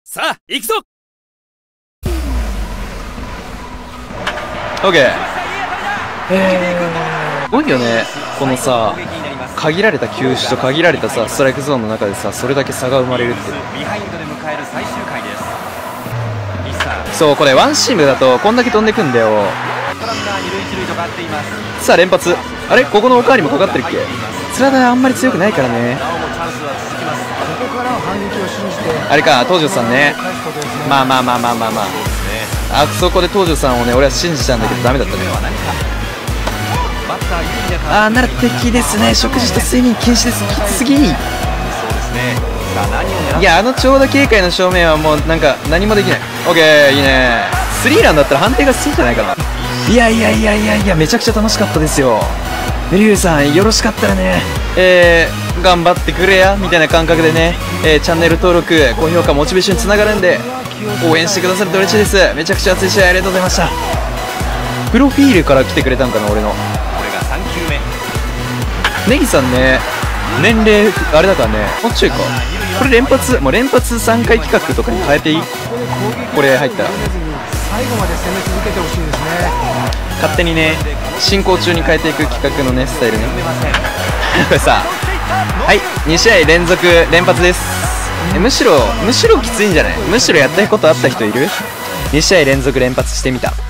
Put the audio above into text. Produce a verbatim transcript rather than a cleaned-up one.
さあ行くぞ。 オッケー。えー、すごいよね、このさ、限られた球種と限られたさストライクゾーンの中でさ、それだけ差が生まれるって。そう、これワンシームだとこんだけ飛んでくんだよ。さあ連発、あれここのおかわりもかかってるっけ。スラダーあんまり強くないからね。あれか東條さんね。まあまあまあまあまあまあ、あそこで東條さんをね俺は信じたんだけどダメだったね。あーなら敵ですね。食事と睡眠禁止です。きつすぎ。いやあの長打警戒の正面はもうなんか何もできない。オッケー、いいね。スリーランだったら判定がついてないかな。いやいやいやいやいや、めちゃくちゃ楽しかったですよ。メリュウさんよろしかったらね、えー、頑張ってくれやみたいな感覚でね、えー、チャンネル登録高評価モチベーションにつながるんで応援してくださると嬉しいです。めちゃくちゃ熱い試合ありがとうございました。プロフィールから来てくれたんかな俺の。ネギさんね、年齢あれだからね、もうちょいか。これ連発、もう連発さんかい企画とかに変えていい？これ入ったら最後まで攻め続けてほしいですね。 勝手にね進行中に変えていく企画のねスタイルね。これさ、はいに試合連続連発です。えむしろむしろきついんじゃない？むしろやったことあった人いる？に試合連続連発してみた。